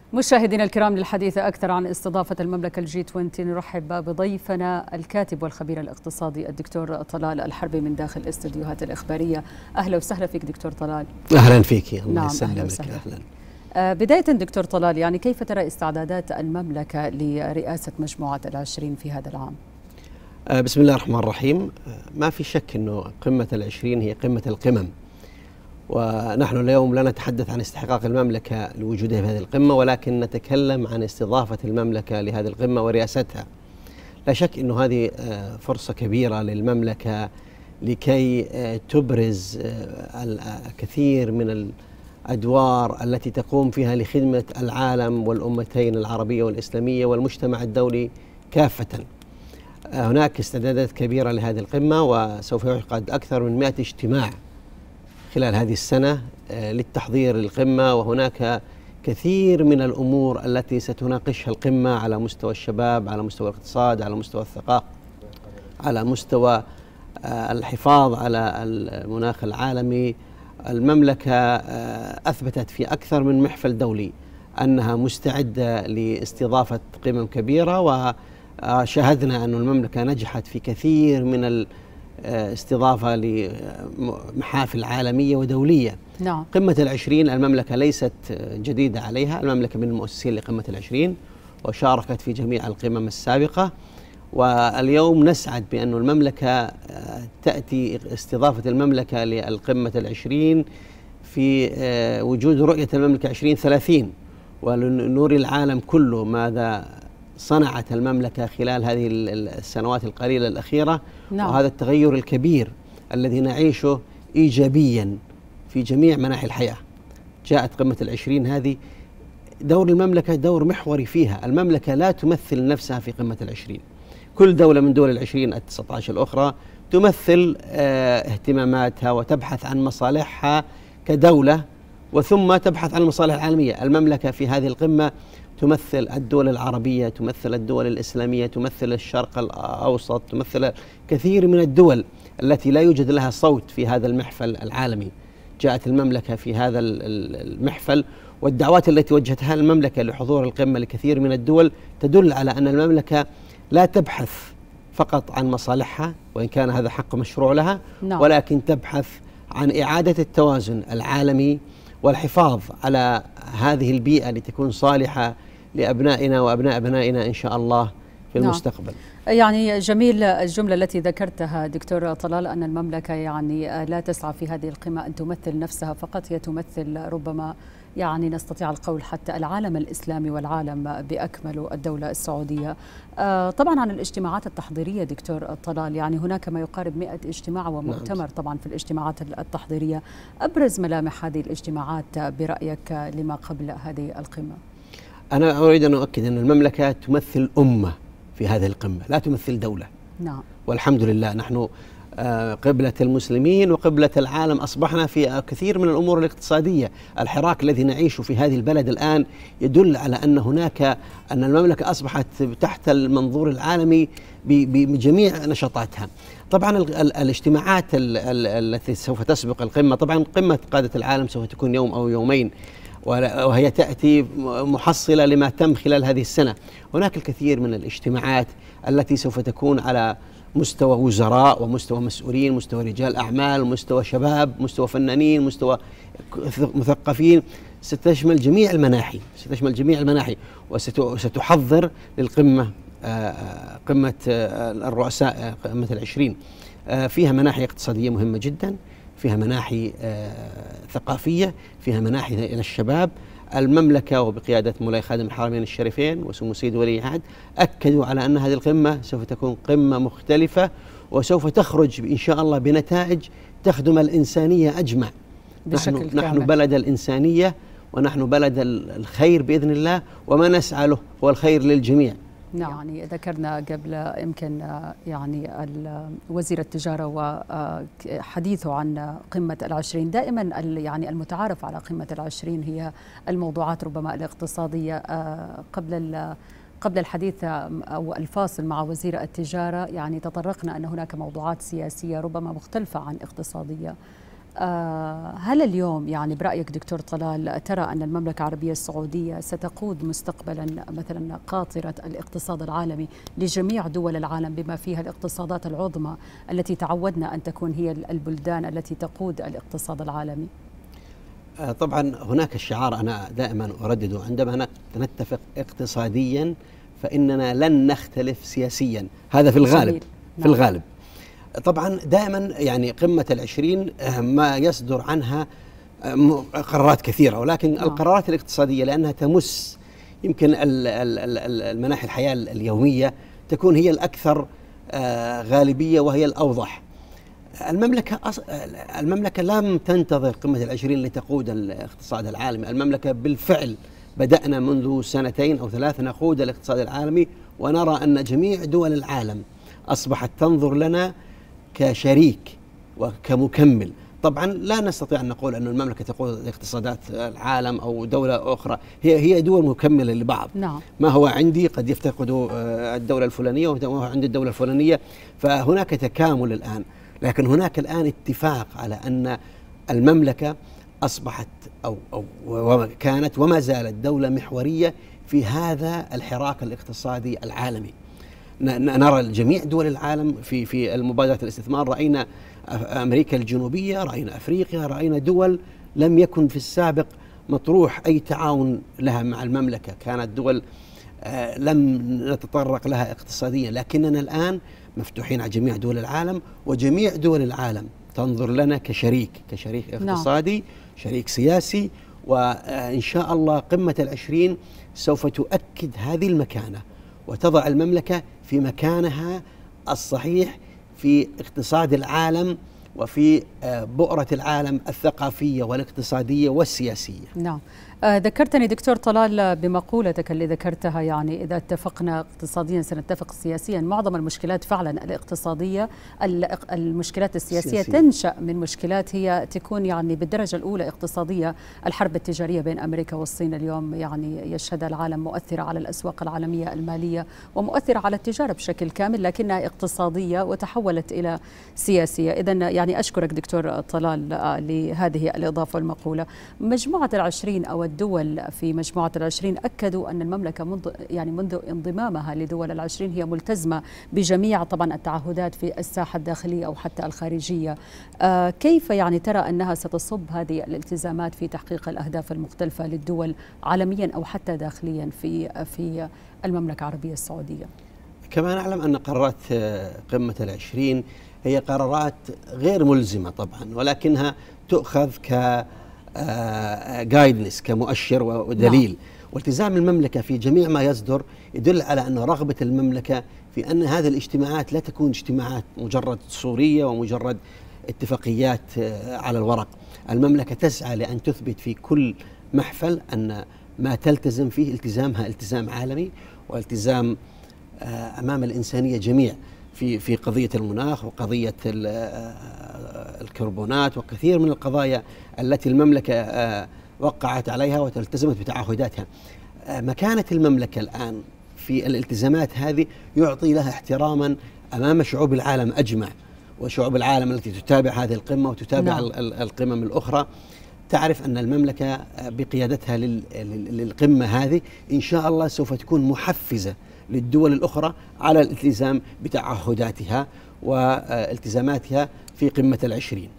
مشاهدينا الكرام، للحديث أكثر عن استضافة المملكة الجي 20 نرحب بضيفنا الكاتب والخبير الاقتصادي الدكتور طلال الحربي من داخل الاستديوهات الإخبارية. أهلا وسهلا فيك دكتور طلال. أهلا فيك، الله نعم يسلمك. أهلا. بداية دكتور طلال، يعني كيف ترى استعدادات المملكة لرئاسة مجموعة العشرين في هذا العام؟ بسم الله الرحمن الرحيم. ما في شك أنه قمة العشرين هي قمة القمم، ونحن اليوم لا نتحدث عن استحقاق المملكة لوجودها في هذه القمة، ولكن نتكلم عن استضافة المملكة لهذه القمة ورئاستها. لا شك أنه هذه فرصة كبيرة للمملكة لكي تبرز الكثير من الأدوار التي تقوم فيها لخدمة العالم والأمتين العربية والإسلامية والمجتمع الدولي كافة. هناك استعدادات كبيرة لهذه القمة، وسوف يعقد أكثر من 100 اجتماع خلال هذه السنة للتحضير للقمة، وهناك كثير من الأمور التي ستناقشها القمة على مستوى الشباب، على مستوى الاقتصاد، على مستوى الثقافة، على مستوى الحفاظ على المناخ العالمي. المملكة أثبتت في أكثر من محفل دولي أنها مستعدة لاستضافة قمم كبيرة، وشاهدنا أن المملكة نجحت في كثير من استضافة لمحافل عالمية ودولية. نعم. قمة العشرين المملكة ليست جديدة عليها، المملكة من المؤسسين لقمة العشرين وشاركت في جميع القمم السابقة، واليوم نسعد بأن المملكة تأتي استضافة المملكة للقمة العشرين في وجود رؤية المملكة 2030، ولنوري العالم كله ماذا صنعت المملكة خلال هذه السنوات القليلة الأخيرة. نعم. وهذا التغير الكبير الذي نعيشه إيجابيا في جميع مناحي الحياة. جاءت قمة العشرين هذه دور المملكة دور محوري فيها. المملكة لا تمثل نفسها في قمة العشرين، كل دولة من دول العشرين 19 الأخرى تمثل اهتماماتها وتبحث عن مصالحها كدولة، وثم تبحث عن المصالح العالمية. المملكة في هذه القمة تمثل الدول العربية، تمثل الدول الإسلامية، تمثل الشرق الأوسط، تمثل كثير من الدول التي لا يوجد لها صوت في هذا المحفل العالمي. جاءت المملكة في هذا المحفل، والدعوات التي وجهتها المملكة لحضور القمة لكثير من الدول تدل على أن المملكة لا تبحث فقط عن مصالحها، وإن كان هذا حق مشروع لها، ولكن تبحث عن إعادة التوازن العالمي والحفاظ على هذه البيئة لتكون صالحة لأبنائنا وأبناء أبنائنا إن شاء الله في المستقبل. يعني جميل الجملة التي ذكرتها دكتور طلال، أن المملكة يعني لا تسعى في هذه القمة أن تمثل نفسها فقط، هي تمثل ربما يعني نستطيع القول حتى العالم الإسلامي والعالم بأكمله، الدولة السعودية. طبعا عن الاجتماعات التحضيرية دكتور طلال، يعني هناك ما يقارب 100 اجتماع ومؤتمر طبعا في الاجتماعات التحضيرية. أبرز ملامح هذه الاجتماعات برأيك لما قبل هذه القمة؟ أنا أريد أن أؤكد أن المملكة تمثل أمة في هذه القمة، لا تمثل دولة. نعم. والحمد لله نحن قبلة المسلمين وقبلة العالم أصبحنا في كثير من الأمور الاقتصادية. الحراك الذي نعيشه في هذه البلد الآن يدل على أن أن المملكة أصبحت تحت المنظور العالمي بجميع نشاطاتها. طبعا الاجتماعات التي سوف تسبق القمة، طبعا قمة قادة العالم سوف تكون يوم أو يومين، وهي تأتي محصلة لما تم خلال هذه السنة. هناك الكثير من الاجتماعات التي سوف تكون على مستوى وزراء ومستوى مسؤولين، مستوى رجال أعمال، مستوى شباب، مستوى فنانين، مستوى مثقفين، ستشمل جميع المناحي وستحضر للقمة، قمة الرؤساء، قمة العشرين. فيها مناحي اقتصادية مهمة جدا، فيها مناحي ثقافية، فيها مناحي إلى الشباب. المملكة وبقيادة مولاي خادم الحرمين الشريفين وسمو سيد ولي العهد أكدوا على أن هذه القمة سوف تكون قمة مختلفة، وسوف تخرج إن شاء الله بنتائج تخدم الإنسانية أجمع. نحن بلد الإنسانية، ونحن بلد الخير بإذن الله، وما نسعى له هو الخير للجميع. نعم. يعني ذكرنا قبل يمكن يعني وزير التجارة وحديثه عن قمة العشرين. دائما يعني المتعارف على قمة العشرين هي الموضوعات ربما الاقتصادية. قبل الحديث أو الفاصل مع وزير التجارة يعني تطرقنا أن هناك موضوعات سياسية ربما مختلفة عن اقتصادية. هل اليوم يعني برأيك دكتور طلال ترى أن المملكة العربية السعودية ستقود مستقبلا مثلا قاطرة الاقتصاد العالمي لجميع دول العالم بما فيها الاقتصادات العظمى التي تعودنا أن تكون هي البلدان التي تقود الاقتصاد العالمي؟ طبعا هناك شعار أنا دائما أردده: عندما نتفق اقتصاديا فإننا لن نختلف سياسيا. هذا في الغالب. في الغالب طبعا دائما يعني قمة العشرين ما يصدر عنها قرارات كثيرة، ولكن القرارات الاقتصادية لأنها تمس يمكن المناحي الحياة اليومية تكون هي الأكثر غالبية وهي الأوضح. المملكة لم تنتظر قمة العشرين لتقود الاقتصاد العالمي. المملكة بالفعل بدأنا منذ 2 أو 3 نقود الاقتصاد العالمي، ونرى أن جميع دول العالم أصبحت تنظر لنا كشريك وكمكمل. طبعا لا نستطيع أن نقول أن المملكة تقود اقتصادات العالم أو دولة أخرى، هي دول مكملة لبعض. نعم. ما هو عندي قد يفتقد الدولة الفلانية وما هو عند الدولة الفلانية، فهناك تكامل الآن. لكن هناك الآن اتفاق على أن المملكة أصبحت أو كانت وما زالت دولة محورية في هذا الحراك الاقتصادي العالمي. نرى جميع دول العالم في المبادرة الاستثمار. رأينا أمريكا الجنوبية، رأينا أفريقيا، رأينا دول لم يكن في السابق مطروح أي تعاون لها مع المملكة، كانت دول لم نتطرق لها اقتصاديا، لكننا الآن مفتوحين على جميع دول العالم، وجميع دول العالم تنظر لنا كشريك اقتصادي، شريك سياسي. وإن شاء الله قمة العشرين سوف تؤكد هذه المكانة وتضع المملكة في مكانها الصحيح في اقتصاد العالم وفي بؤرة العالم الثقافية والاقتصادية والسياسية. نعم. ذكرتني دكتور طلال بمقولتك اللي ذكرتها، يعني إذا اتفقنا اقتصاديا سنتفق سياسيا. معظم المشكلات فعلا الاقتصادية، المشكلات السياسية تنشأ من مشكلات هي تكون يعني بالدرجة الأولى اقتصادية. الحرب التجارية بين أمريكا والصين اليوم يعني يشهدها العالم مؤثرة على الأسواق العالمية المالية ومؤثرة على التجارة بشكل كامل، لكنها اقتصادية وتحولت إلى سياسية. إذن يعني أشكرك دكتور طلال لهذه الإضافة والمقولة. مجموعة العشرين أو الدول في مجموعة العشرين أكدوا أن المملكة منذ انضمامها لدول العشرين هي ملتزمة بجميع طبعا التعهدات في الساحة الداخلية أو حتى الخارجية. كيف يعني ترى أنها ستصب هذه الالتزامات في تحقيق الأهداف المختلفة للدول عالميا أو حتى داخليا في المملكة العربية السعودية؟ كما نعلم أن قرارات قمة العشرين هي قرارات غير ملزمة طبعا، ولكنها تؤخذ جايدنس كمؤشر ودليل. والتزام المملكة في جميع ما يصدر يدل على أن رغبة المملكة في أن هذه الاجتماعات لا تكون اجتماعات مجرد صورية ومجرد اتفاقيات على الورق. المملكة تسعى لأن تثبت في كل محفل أن ما تلتزم فيه التزامها التزام عالمي والتزام أمام الإنسانية جميع في قضية المناخ وقضية الكربونات وكثير من القضايا التي المملكة وقعت عليها وتلتزمت بتعهداتها. مكانة المملكة الآن في الالتزامات هذه يعطي لها احتراما أمام شعوب العالم أجمع، وشعوب العالم التي تتابع هذه القمة وتتابع القمم الأخرى تعرف أن المملكة بقيادتها للقمة هذه إن شاء الله سوف تكون محفزة للدول الأخرى على الالتزام بتعهداتها والتزاماتها في قمة العشرين.